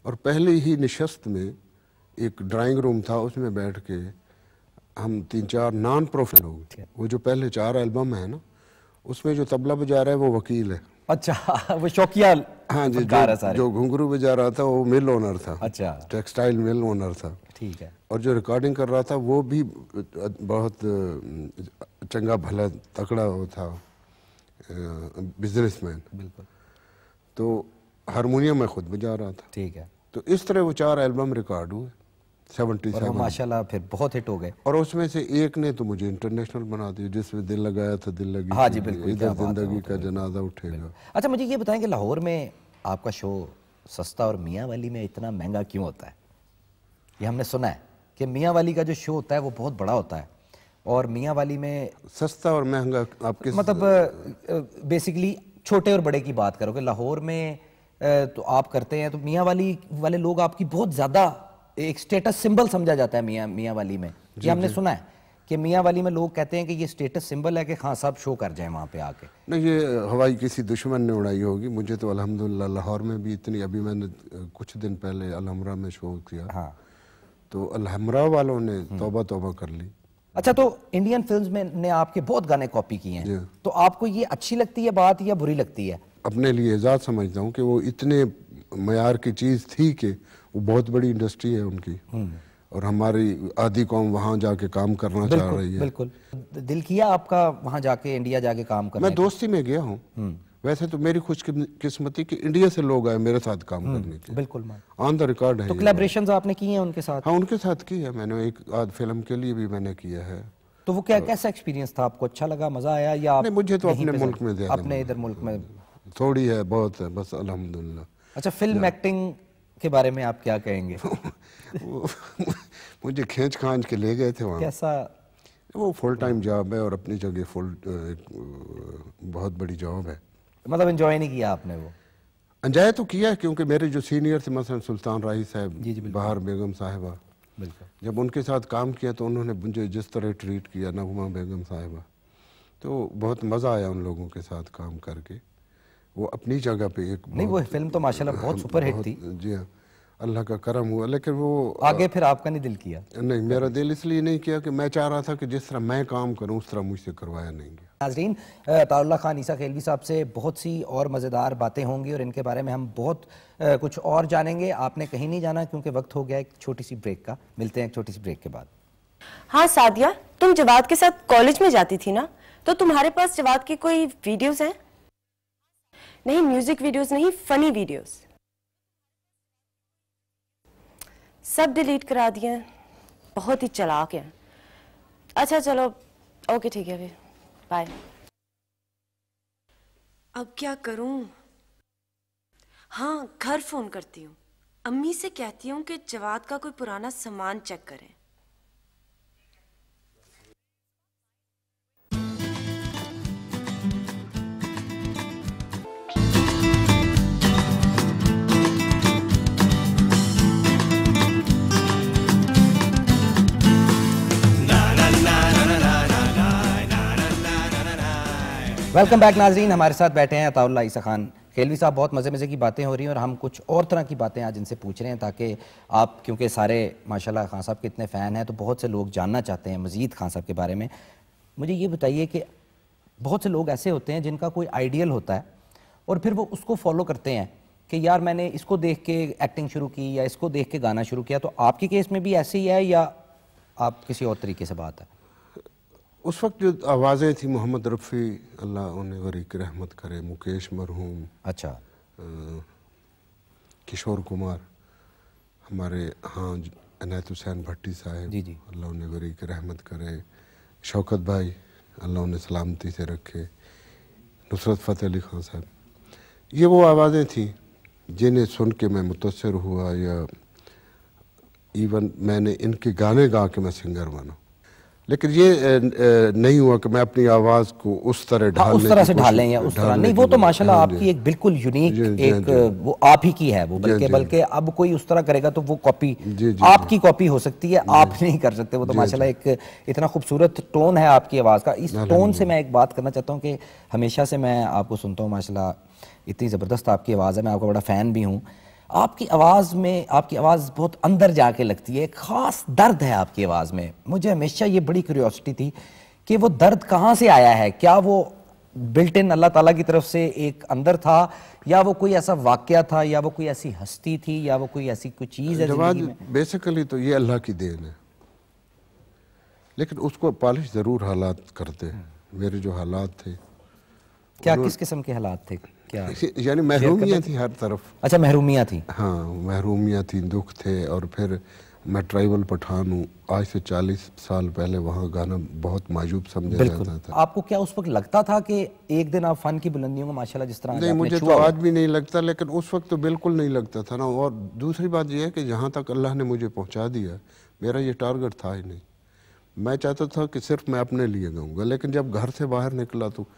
और पहले ही निशस्त में एक ड्राइंग रूम था, उसमें बैठ के हम 3-4 नॉन प्रोफेशनल लोग, वो जो पहले 4 एल्बम है ना, उसमें जो तबला बजा रहा है वो वकील है। अच्छा, वो शौकिया। हाँ जी, जो घुंघरू बजा रहा था वो मिल ओनर था। अच्छा, टेक्सटाइल मिल ओनर था। ठीक है। और जो रिकॉर्डिंग कर रहा था वो भी बहुत चंगा भला तकड़ा वो था, बिजनेसमैन। बिल्कुल। तो हारमोनियम में खुद बजा रहा था। ठीक है। तो इस तरह वो 4 एल्बम रिकॉर्ड हुए 77। और माशाल्लाह फिर बहुत हिट हो गए। और उसमें से एक ने तो मुझे इंटरनेशनल बना दिया, जिसमें दिल लगाया था दिल लगी। हाँ जी बिल्कुल, इधर जिंदगी का जनाजा उठेगा। अच्छा, मुझे ये बताएं कि लाहौर में आपका शो सस्ता और मियाँ वाली में इतना महंगा क्यों होता है? ये हमने सुना है कि मियाँ वाली का जो शो होता है वो बहुत बड़ा होता है और मियाँ वाली में सस्ता और महंगा आपके मतलब बेसिकली छोटे और बड़े की बात करो कि लाहौर में तो आप करते हैं तो मियाँ वाली वाले लोग आपकी बहुत ज़्यादा एक स्टेटस सिंबल समझा जाता है मियाँ वाली में। ये हमने सुना है कि मियाँ वाली में लोग कहते हैं कि ये स्टेटस सिंबल है कि खान साहब शो कर जाए वहाँ पे आके। नहीं, ये हवाई किसी दुश्मन ने उड़ाई होगी। मुझे तो अल्हम्दुलिल्लाह लाहौर में भी इतनी, अभी मैंने कुछ दिन पहले अलहमरा में शो किया। हाँ, तो अलहमरा वालों ने तौबा तौबा कर ली। अच्छा, तो इंडियन फिल्म्स में ने आपके बहुत गाने कॉपी किए हैं, तो आपको ये अच्छी लगती है बात या बुरी लगती है? अपने लिए एजाज समझता हूँ कि वो इतने मयार की चीज़ थी कि वो बहुत बड़ी इंडस्ट्री है उनकी, और हमारी आधी कौम वहाँ जाके काम करना चाह रही है। बिल्कुल। दिल किया आपका वहाँ जाके, इंडिया जाके काम करना? मैं दोस्ती में गया हूँ। वैसे तो मेरी खुशकिस्मती कि इंडिया से लोग आए मेरे साथ काम करने के। बिल्कुल, ऑन द रिकॉर्ड है। तो कोलैबोरेशंस आपने की हैं उनके साथ? हाँ, उनके साथ की है मैंने, एक आध फिल्म के लिए भी मैंने किया है। तो वो कैसा एक्सपीरियंस था आपको? अच्छा लगा, मजा आया? या नहीं, मुझे तो अपने मुल्क में ज़्यादा, अपने इधर मुल्क में थोड़ी है, बहुत है, बस अल्हम्दुलिल्लाह। अच्छा, फिल्म एक्टिंग के बारे में आप क्या कहेंगे? मुझे खींच खांच के ले गए थे वहाँ। कैसा? वो फुल टाइम जॉब है और अपनी जगह बहुत बड़ी जॉब है। मतलब एंजॉय नहीं किया आपने? वो एंजॉय तो किया है, क्योंकि मेरे जो सीनियर थे, मसलन सुल्तान राही साहब, बहार बेगम साहिबा, जब उनके साथ काम किया तो उन्होंने मुझे जिस तरह ट्रीट किया, नगमा बेगम साहिबा, तो बहुत मज़ा आया उन लोगों के साथ काम करके। वो अपनी जगह पे एक नहीं, वो फिल्म तो माशाल्लाह बहुत सुपर हिट थी। जी हाँ, अल्लाह का करम हुआ। लेकिन वो आगे फिर आपका नहीं दिल किया? नहीं, मेरा दिल इसलिए नहीं किया कि मैं चाह रहा था कि जिस तरह मैं काम करूं उस तरह मुझसे करवाया नहीं गया। नाज़रीन, अताउल्लाह खान ईसा खेलवी साहब से बहुत सी और मज़ेदार बातें होंगी और इनके बारे में हम बहुत कुछ और जानेंगे। आपने कहीं नहीं जाना क्योंकि वक्त हो गया एक छोटी सी ब्रेक का। मिलते हैं एक छोटी सी ब्रेक के बाद। हाँ सादिया, तुम जवाद के साथ कॉलेज में जाती थी ना, तो तुम्हारे पास जवाद की कोई वीडियोस हैं? नहीं, म्यूजिक वीडियोस नहीं, फनी वीडियोस। सब डिलीट करा दिए, बहुत ही चालाक हैं। अच्छा चलो, ओके ठीक है, फिर बाय। अब क्या करूं? हाँ, घर फोन करती हूँ, अम्मी से कहती हूँ कि जवाद का कोई पुराना सामान चेक करें। वेलकम बैक नाजरीन, हमारे साथ बैठे हैं अताउल्लाह ईसा खान खेलवी साहब। बहुत मज़े की बातें हो रही हैं और हम कुछ और तरह की बातें आज इनसे पूछ रहे हैं, ताकि आप, क्योंकि सारे माशाल्लाह खान साहब के इतने फ़ैन हैं, तो बहुत से लोग जानना चाहते हैं मज़ीद खान साहब के बारे में। मुझे ये बताइए कि बहुत से लोग ऐसे होते हैं जिनका कोई आइडियल होता है और फिर वो उसको फॉलो करते हैं कि यार मैंने इसको देख के एक्टिंग शुरू की या इसको देख के गाना शुरू किया। तो आपके केस में भी ऐसे ही है या आप किसी और तरीके से बात है? उस वक्त जो आवाज़ें थी, मोहम्मद रफ़ी अल्लाह उन्हें गरीक रहमत करे, मुकेश मरहूम, अच्छा, किशोर कुमार, हमारे हाँ इनायत हुसैन भट्टी साहब, जी जी, अल्लाह उन्हें गरीक रहमत करे, शौकत भाई अल्लाह उन्हें सलामती से रखे, नुसरत फ़तेह अली खान साहब, ये वो आवाज़ें थी जिन्हें सुन के मैं मुतासिर हुआ, या इवन मैंने इनके गाने गा के मैं सिंगर बना। लेकिन ये नहीं हुआ कि मैं अपनी आवाज़ को उस तरह ढालने, उस तरह से ढालें या उस तरह नहीं। वो तो माशाल्लाह आपकी एक बिल्कुल यूनिक एक वो आप ही की है वो, बल्कि अब कोई उस तरह करेगा तो वो कॉपी आपकी कॉपी हो सकती है, आप नहीं कर सकते। वो तो माशाल्लाह एक इतना खूबसूरत टोन है आपकी आवाज़ का। इस टोन से मैं एक बात करना चाहता हूँ कि हमेशा से मैं आपको सुनता हूँ, माशाल्लाह इतनी ज़बरदस्त आपकी आवाज़ है, मैं आपका बड़ा फ़ैन भी हूँ। आपकी आवाज़ में, आपकी आवाज़ बहुत अंदर जाके लगती है, एक ख़ास दर्द है आपकी आवाज़ में। मुझे हमेशा ये बड़ी क्यूरियोसिटी थी कि वो दर्द कहाँ से आया है, क्या वो बिल्ट इन अल्लाह ताला की तरफ से एक अंदर था, या वो कोई ऐसा वाकया था, या वो कोई ऐसी हस्ती थी, या वो कोई ऐसी कोई चीज़ है जवाब ज़िंदगी में? बेसिकली तो ये अल्लाह की देन है, लेकिन उसको पॉलिश ज़रूर हालात करते हैं। मेरे जो हालात थे, क्या किस किस्म के हालात थे, क्या? यानी महरूमियाँ थी हर तरफ। अच्छा, महरूमियाँ थी। हाँ, महरूमियाँ थी, दुख थे। और फिर मैं ट्राइबल पठान हूँ, आज से 40 साल पहले वहाँ गाना बहुत मायूब समझा जाता था। आपको क्या उस वक्त लगता था कि एक दिन आप फन की बुलंदियों को माशाल्लाह जिस तरह नहीं, मुझे तो आज भी नहीं लगता, लेकिन उस वक्त तो बिल्कुल नहीं लगता था ना। और दूसरी बात यह है कि जहाँ तक अल्लाह ने मुझे पहुँचा दिया, मेरा ये टारगेट था ही नहीं। मैं चाहता था कि सिर्फ मैं अपने लिए गाऊंगा, लेकिन जब घर से बाहर निकला तो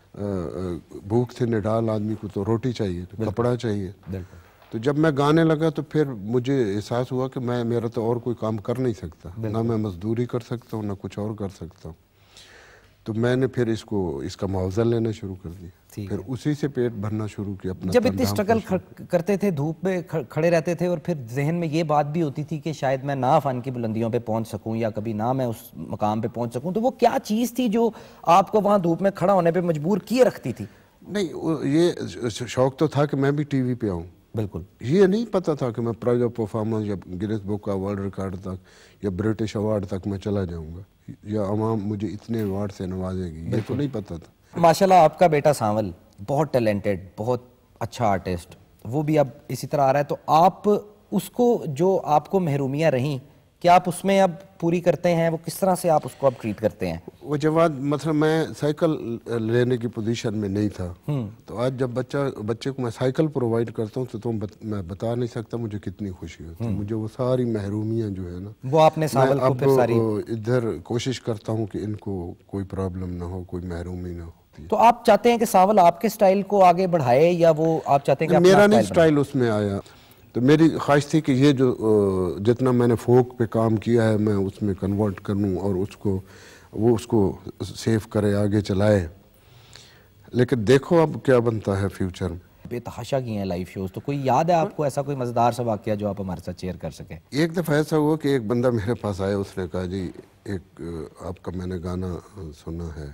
भूख से निडाल आदमी को तो रोटी चाहिए, कपड़ा चाहिए। तो जब मैं गाने लगा तो फिर मुझे एहसास हुआ कि मेरा तो और कोई काम कर नहीं सकता, ना मैं मजदूरी कर सकता हूँ, ना कुछ और कर सकता हूँ। तो मैंने फिर इसका मुआवजा लेना शुरू कर दिया, फिर उसी से पेट भरना शुरू किया अपना। जब इतने स्ट्रगल करते थे, धूप में खड़े रहते थे, और फिर जहन में ये बात भी होती थी कि शायद मैं ना फन की बुलंदियों पे पहुंच सकूं, या कभी ना मैं उस मकाम पे पहुंच सकूं, तो वो क्या चीज़ थी जो आपको वहाँ धूप में खड़ा होने पे मजबूर किए रखती थी? नहीं, ये शौक तो था कि मैं भी टीवी पे आऊँ। बिल्कुल। ये नहीं पता था कि मैं प्राइज ऑफ परफॉर्मेंस या गिनीज बुक का वर्ल्ड रिकॉर्ड तक या ब्रिटिश अवार्ड तक मैं चला जाऊंगा, या अवाम मुझे इतने अवार्ड से नवाजेगी, ये तो नहीं पता था। माशाल्लाह आपका बेटा सांवल बहुत टैलेंटेड, बहुत अच्छा आर्टिस्ट, वो भी अब इसी तरह आ रहा है। तो आप उसको, जो आपको महरूमियाँ रहीं, क्या आप उसमें अब पूरी करते हैं? वो किस तरह से आप उसको अब ट्रीट करते हैं? वो जवाब, मतलब मैं साइकिल लेने की पोजीशन में नहीं था, तो आज जब बच्चे को मैं साइकिल प्रोवाइड करता हूँ तो मैं बता नहीं सकता मुझे कितनी खुशी होती है। मुझे वो सारी महरूमियाँ जो है ना, वो आपने सांवल को फिर सारी इधर कोशिश करता हूँ कि इनको कोई प्रॉब्लम ना हो, कोई महरूमी ना हो। तो आप चाहते हैं कि सांवल आपके स्टाइल को आगे बढ़ाए, या वो आप चाहते हैं कि मेरा नहीं स्टाइल उसमें आया? तो मेरी ख्वाहिश थी कि ये जो जितना मैंने फोक पे काम किया है मैं उसमें कन्वर्ट करूं और उसको सेव करे, आगे चलाए। लेकिन देखो अब क्या बनता है फ्यूचर में। बेतहाशा किए हैं लाइव शोज, तो कोई याद है आपको ऐसा कोई मजेदार सा वाकया जो आप हमारे साथ शेयर कर सकें? एक दफ़ा ऐसा हुआ कि एक बंदा मेरे पास आया, उसने कहा जी एक आपका मैंने गाना सुना है,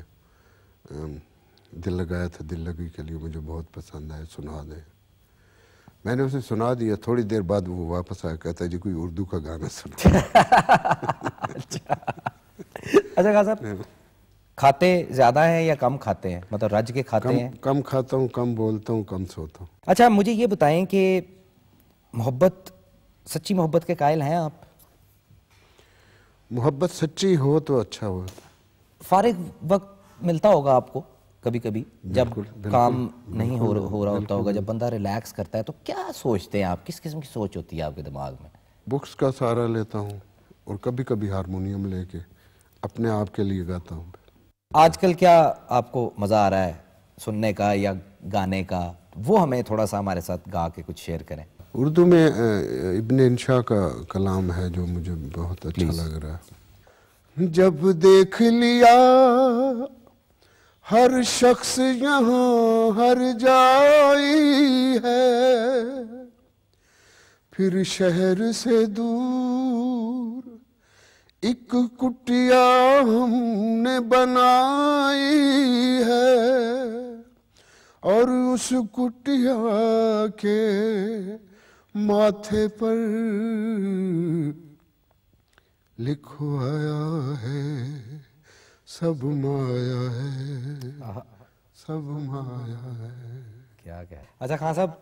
दिल लगाया था दिल लगी के लिए, मुझे बहुत पसंद आया, सुना दे। मैंने उसे सुना दिया, थोड़ी देर बाद वो वापस आया, कहता है जी कोई उर्दू का गाना सुना। अच्छा खान साहब, खाते ज्यादा हैं या कम खाते हैं, मतलब रज के खाते हैं? कम खाता हूँ, कम बोलता हूँ, कम सोता हूँ। अच्छा, मुझे ये बताएं कि मोहब्बत, सच्ची मोहब्बत के कायल हैं आप? मोहब्बत सच्ची हो तो अच्छा हो। फारिग वक्त मिलता होगा आपको कभी कभी, जब काम नहीं हो रहा होता होगा, जब बंदा रिलैक्स करता है, तो क्या सोचते हैं आप? किस किस्म की सोच होती है आपके दिमाग में? बुक्स का सहारा लेता हूँ और कभी कभी हारमोनियम लेके अपने आप के लिए गाता हूँ। आजकल क्या आपको मज़ा आ रहा है सुनने का या गाने का? वो हमें थोड़ा सा हमारे साथ गा के कुछ शेयर करें। उर्दू में इब्ने इंशा का कलाम है जो मुझे बहुत अच्छा लग रहा है। जब देख लिया हर शख्स यहाँ हर जाई है, फिर शहर से दूर एक कुटिया हमने बनाई है, और उस कुटिया के माथे पर लिखवाया है सब माया है, सब माया है। क्या क्या। अच्छा खान साहब,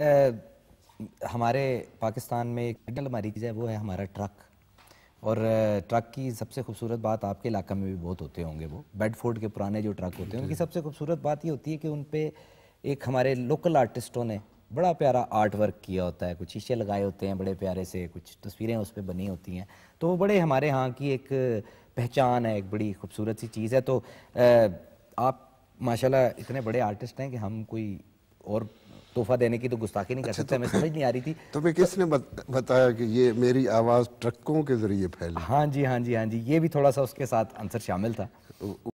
हमारे पाकिस्तान में एक हमारी चीज़ है, वो है हमारा ट्रक। और ट्रक की सबसे खूबसूरत बात आपके इलाका में भी बहुत होते होंगे, वो बेडफोर्ड के पुराने जो ट्रक होते हैं, उनकी सबसे खूबसूरत बात ये होती है कि उन पे एक हमारे लोकल आर्टिस्टों ने बड़ा प्यारा आर्ट वर्क किया होता है, कुछ शीशे लगाए होते हैं बड़े प्यारे से, कुछ तस्वीरें उस पर बनी होती हैं, तो वो बड़े हमारे यहाँ की एक पहचान है, एक बड़ी खूबसूरत सी चीज़ है। तो आप माशाल्लाह इतने बड़े आर्टिस्ट हैं कि हम कोई और तोहफा देने की तो गुस्ताखी नहीं कर सकते। हमें समझ नहीं आ रही थी। तुम्हें किसने बताया कि ये मेरी आवाज़ ट्रकों के जरिए फैली? हाँ जी, हाँ जी, हाँ जी, ये भी थोड़ा सा उसके साथ आंसर शामिल था।